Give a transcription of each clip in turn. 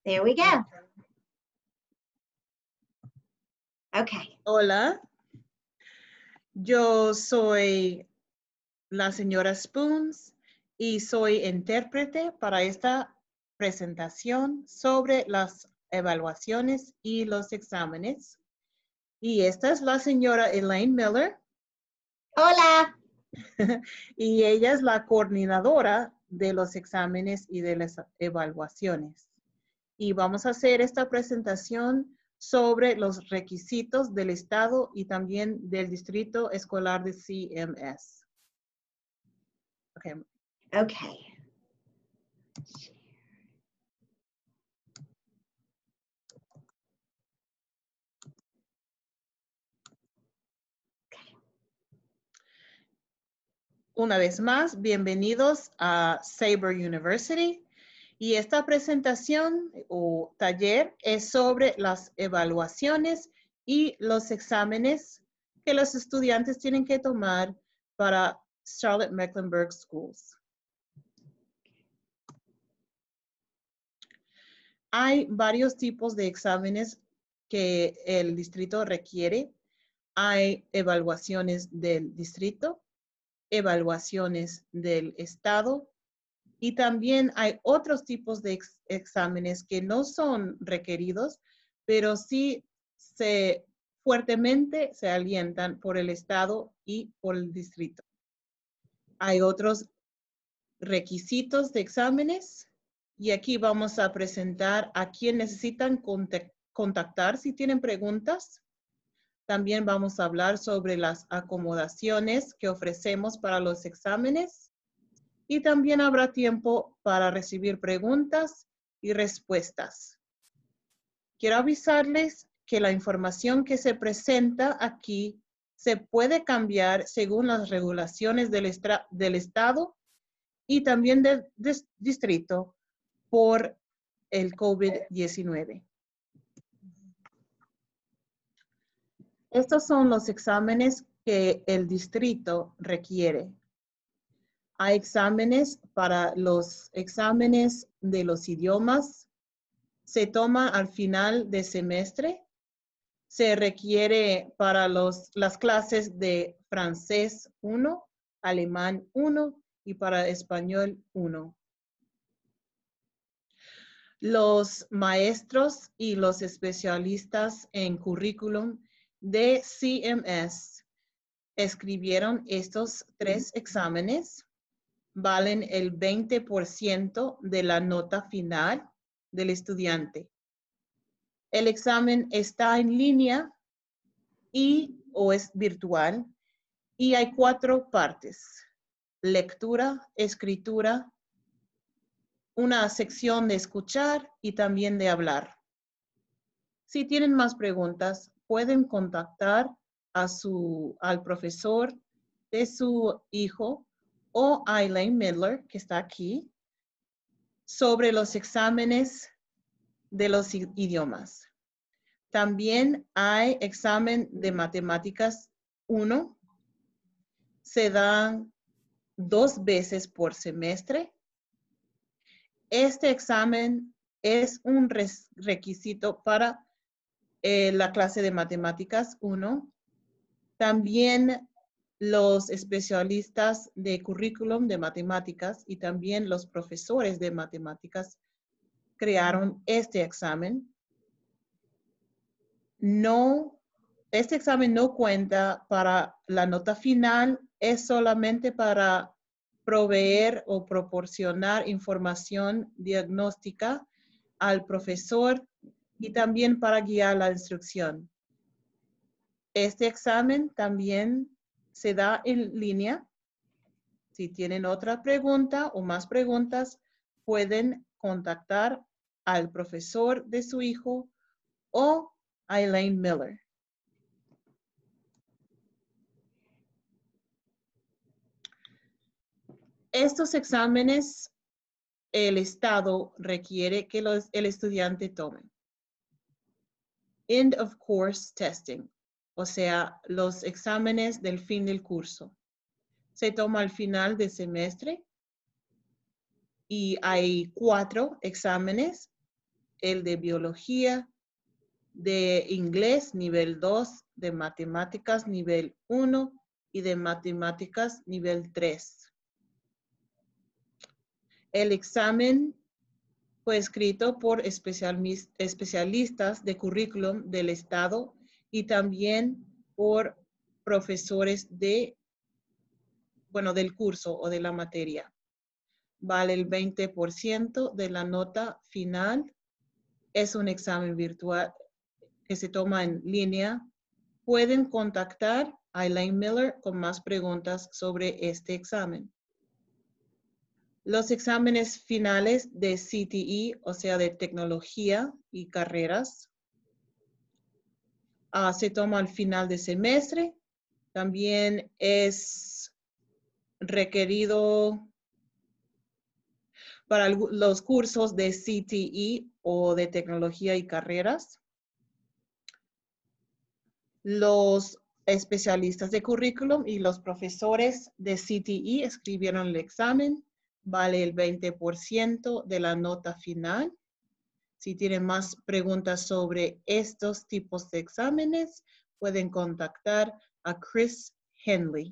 There we go. Okay. Hola, yo soy la señora Spoons y soy intérprete para esta presentación sobre las evaluaciones y los exámenes. Y esta es la señora Elaine Miller. Hola. Y ella es la coordinadora de los exámenes y de las evaluaciones. Y vamos a hacer esta presentación sobre los requisitos del Estado y también del Distrito Escolar de CMS. Okay. Okay. Una vez más, bienvenidos a Sabre University. Y esta presentación o taller es sobre las evaluaciones y los exámenes que los estudiantes tienen que tomar para Charlotte Mecklenburg Schools. Hay varios tipos de exámenes que el distrito requiere. Hay evaluaciones del distrito, evaluaciones del estado, y también hay otros tipos de exámenes que no son requeridos, pero sí fuertemente se alientan por el estado y por el distrito. Hay otros requisitos de exámenes y aquí vamos a presentar a quien necesitan contactar si tienen preguntas. También vamos a hablar sobre las acomodaciones que ofrecemos para los exámenes. Y también habrá tiempo para recibir preguntas y respuestas. Quiero avisarles que la información que se presenta aquí se puede cambiar según las regulaciones del estado y también del distrito por el COVID-19. Estos son los exámenes que el distrito requiere. Hay exámenes para los exámenes de los idiomas. Se toma al final de semestre. Se requiere para las clases de francés 1, alemán 1 y para español 1. Los maestros y los especialistas en currículum de CMS escribieron estos 3 exámenes. Valen el 20% de la nota final del estudiante. El examen está en línea o es virtual y hay 4 partes: lectura, escritura, una sección de escuchar y también de hablar. Si tienen más preguntas, pueden contactar al profesor de su hijo o a Elaine Miller, que está aquí, sobre los exámenes de los idiomas. También hay examen de matemáticas 1. Se dan 2 veces por semestre. Este examen es un requisito para la clase de matemáticas 1. También los especialistas de currículum de matemáticas y también los profesores de matemáticas crearon este examen. Este examen no cuenta para la nota final, es solamente para proveer o proporcionar información diagnóstica al profesor y también para guiar la instrucción. Este examen también se da en línea. Si tienen otra pregunta o más preguntas, pueden contactar al profesor de su hijo o a Elaine Miller. Estos exámenes el Estado requiere que el estudiante tome. End of course testing, o sea, los exámenes del fin del curso. Se toma al final del semestre y hay 4 exámenes. el de biología, de inglés nivel 2, de matemáticas nivel 1 y de matemáticas nivel 3. El examen fue escrito por especialistas de currículum del Estado y también por profesores del curso o de la materia. Vale el 20% de la nota final. Es un examen virtual que se toma en línea. Pueden contactar a Elaine Miller con más preguntas sobre este examen. Los exámenes finales de CTE, o sea, de tecnología y carreras, se toma al final de semestre. También es requerido para los cursos de CTE o de tecnología y carreras. Los especialistas de currículum y los profesores de CTE escribieron el examen. Vale el 20% de la nota final. Si tienen más preguntas sobre estos tipos de exámenes, pueden contactar a Chris Henley.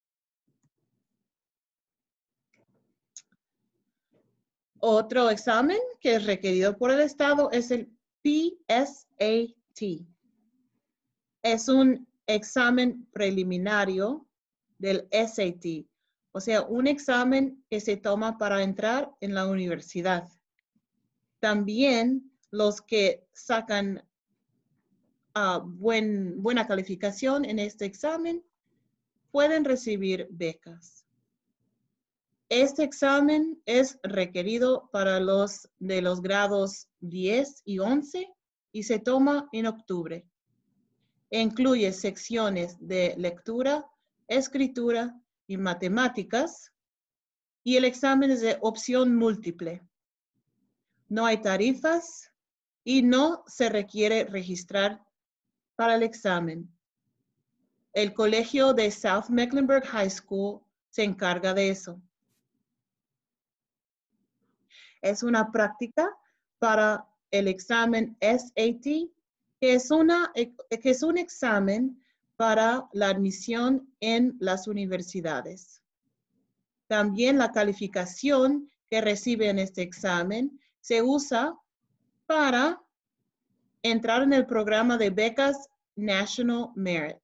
Otro examen que es requerido por el Estado es el PSAT. Es un examen preliminario del SAT, o sea, un examen que se toma para entrar en la universidad. También los que sacan buena calificación en este examen pueden recibir becas. Este examen es requerido para los de los grados 10 y 11 y se toma en octubre. Incluye secciones de lectura, escritura y matemáticas y el examen es de opción múltiple. No hay tarifas y no se requiere registrar para el examen. El colegio de South Mecklenburg High School se encarga de eso. Es una práctica para el examen SAT, que es un examen para la admisión en las universidades. También la calificación que recibe en este examen se usa para entrar en el programa de becas National Merit.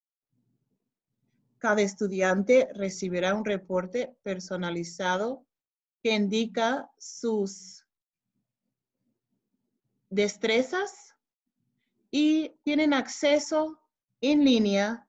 Cada estudiante recibirá un reporte personalizado que indica sus destrezas y tienen acceso en línea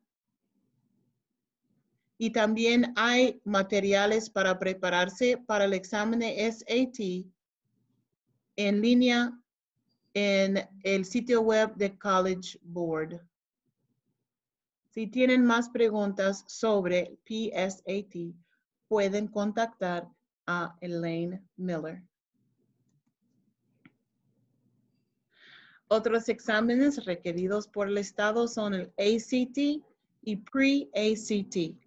y también hay materiales para prepararse para el examen de SAT en línea en el sitio web de College Board. Si tienen más preguntas sobre PSAT, pueden contactar a Elaine Miller. Otros exámenes requeridos por el Estado son el ACT y Pre-ACT.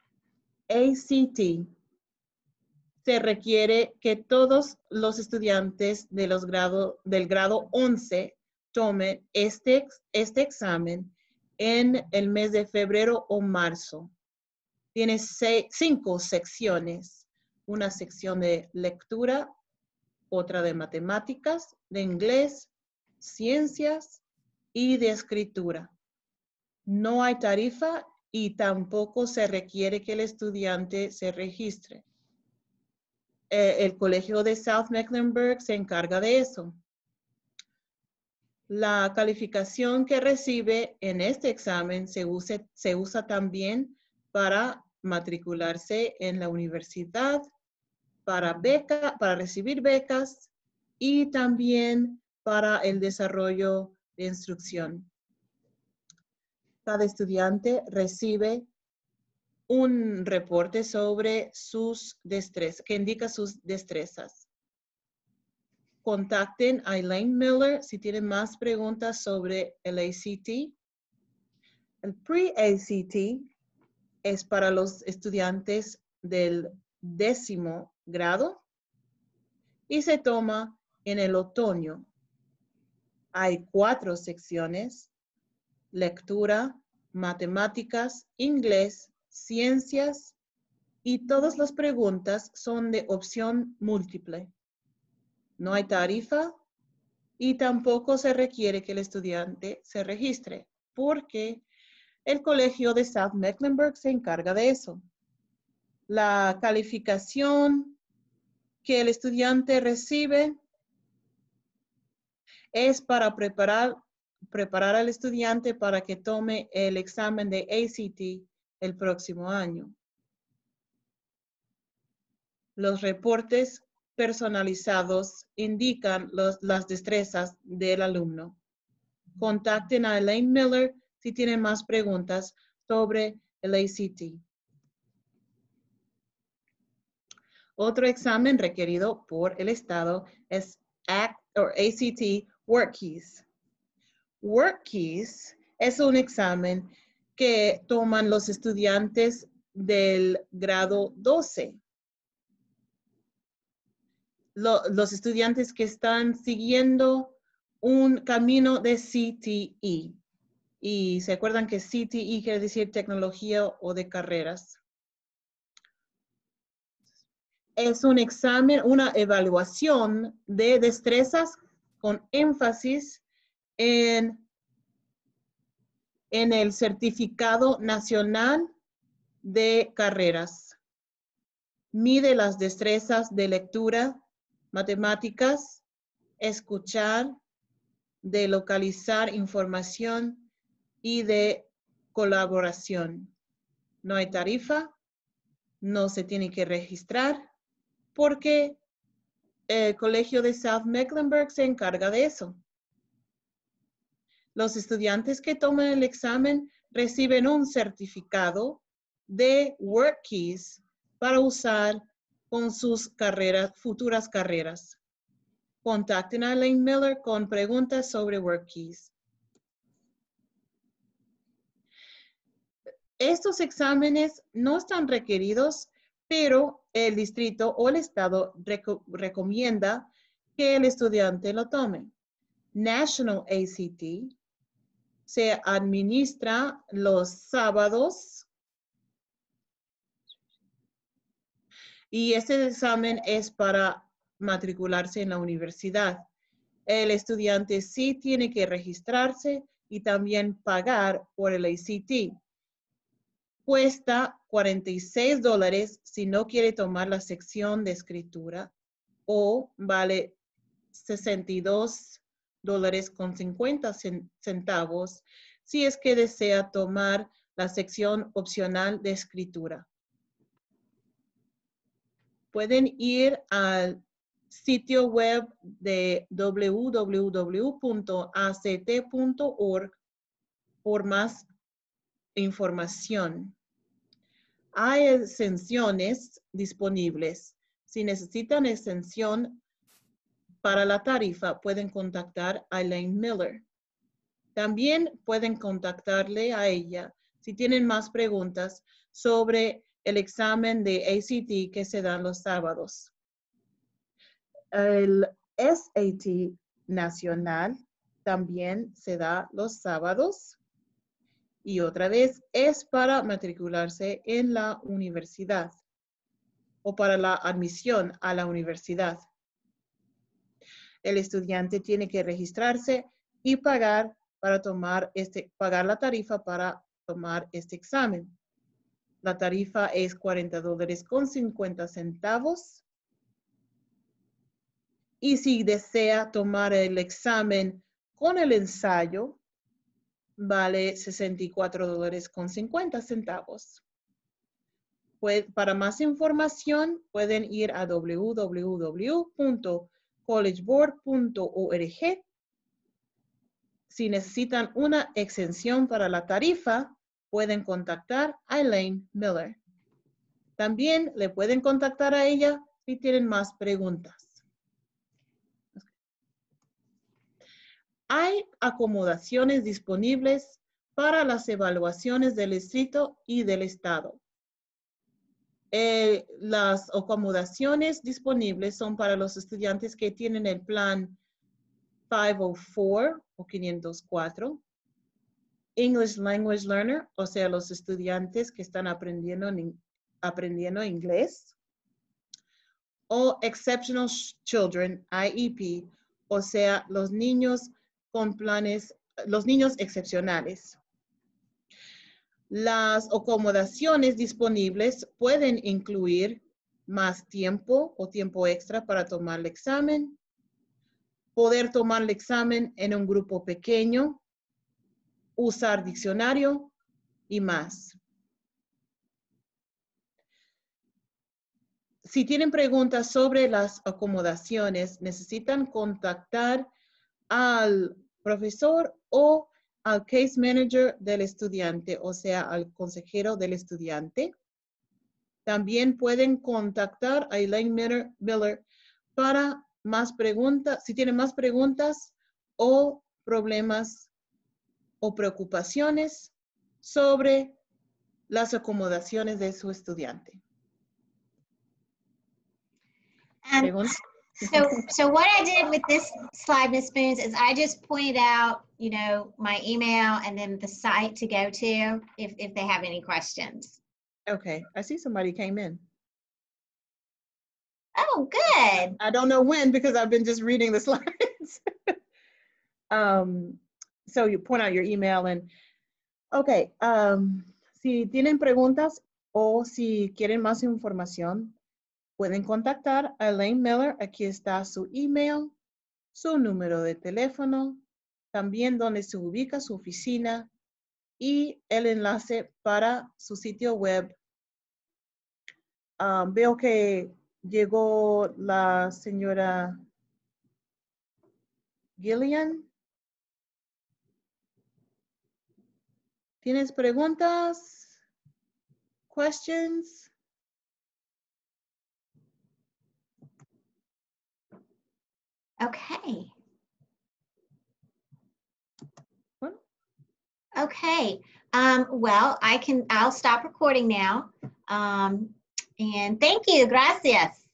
ACT se requiere que todos los estudiantes de del grado 11 tomen este examen en el mes de febrero o marzo. Tiene 5 secciones. Una sección de lectura, otra de matemáticas, de inglés, ciencias y de escritura. No hay tarifa y tampoco se requiere que el estudiante se registre. El colegio de South Mecklenburg se encarga de eso. La calificación que recibe en este examen se usa también para matricularse en la universidad, para recibir becas y también para el desarrollo de instrucción. Cada estudiante recibe un reporte sobre sus destrezas, que indica sus destrezas. Contacten a Elaine Miller si tienen más preguntas sobre el ACT. El Pre-ACT es para los estudiantes del 10º grado y se toma en el otoño. Hay 4 secciones: lectura, matemáticas, inglés, ciencias, y todas las preguntas son de opción múltiple. No hay tarifa y tampoco se requiere que el estudiante se registre, porque el Colegio de South Mecklenburg se encarga de eso. La calificación que el estudiante recibe es para preparar al estudiante para que tome el examen de ACT el próximo año. Los reportes personalizados indican las destrezas del alumno. Contacten a Elaine Miller si tienen más preguntas sobre el ACT. Otro examen requerido por el Estado es ACT WorkKeys. WorkKeys es un examen que toman los estudiantes del grado 12. Los estudiantes que están siguiendo un camino de CTE. Y se acuerdan que CTE quiere decir tecnología o de carreras. Es un examen, una evaluación de destrezas con énfasis en el Certificado Nacional de Carreras. Mide las destrezas de lectura, matemáticas, escuchar, de localizar información y de colaboración. No hay tarifa, no se tiene que registrar porque el Colegio de South Mecklenburg se encarga de eso. Los estudiantes que toman el examen reciben un certificado de WorkKeys para usar con sus futuras carreras. Contacten a Elaine Miller con preguntas sobre WorkKeys. Estos exámenes no están requeridos, pero el distrito o el estado recomienda que el estudiante lo tome. National ACT se administra los sábados y este examen es para matricularse en la universidad. El estudiante sí tiene que registrarse y también pagar por el ACT. Cuesta $46 si no quiere tomar la sección de escritura o vale $62.50 si es que desea tomar la sección opcional de escritura. Pueden ir al sitio web de www.act.org por más información. Hay exenciones disponibles. Si necesitan exención para la tarifa, pueden contactar a Elaine Miller. También pueden contactarle a ella si tienen más preguntas sobre el examen de ACT que se dan los sábados. El SAT nacional también se da los sábados. Y otra vez es para matricularse en la universidad o para la admisión a la universidad. El estudiante tiene que registrarse y pagar la tarifa para tomar este examen. La tarifa es $40.50. Y si desea tomar el examen con el ensayo, vale $64.50. Para más información, pueden ir a www.collegeboard.org. Si necesitan una exención para la tarifa, pueden contactar a Elaine Miller. También le pueden contactar a ella si tienen más preguntas. Hay acomodaciones disponibles para las evaluaciones del distrito y del estado. Las acomodaciones disponibles son para los estudiantes que tienen el plan 504 o 504. English Language Learner, o sea, los estudiantes que están aprendiendo inglés. O Exceptional Children, IEP, o sea, los niños con planes, los niños excepcionales. Las acomodaciones disponibles pueden incluir más tiempo o tiempo extra para tomar el examen, poder tomar el examen en un grupo pequeño, usar diccionario y más. Si tienen preguntas sobre las acomodaciones, necesitan contactar al profesor o al case manager del estudiante, o sea, al consejero del estudiante. También pueden contactar a Elaine Miller para más preguntas, si tienen más preguntas o problemas o preocupaciones sobre las acomodaciones de su estudiante. So what I did with this slide, Ms. Spoons, is I just pointed out, you know, my email and then the site to go to if they have any questions. Okay, I see somebody came in. Oh, good. I don't know when because I've been just reading the slides. So you point out your email and, okay, si tienen preguntas o si quieren más información, pueden contactar a Elaine Miller. Aquí está su email, su número de teléfono, también donde se ubica su oficina y el enlace para su sitio web. Veo que llegó la señora Gillian. ¿Tienes preguntas? Questions? Okay. Bueno. Okay. Well, I'll stop recording now. And thank you. Gracias.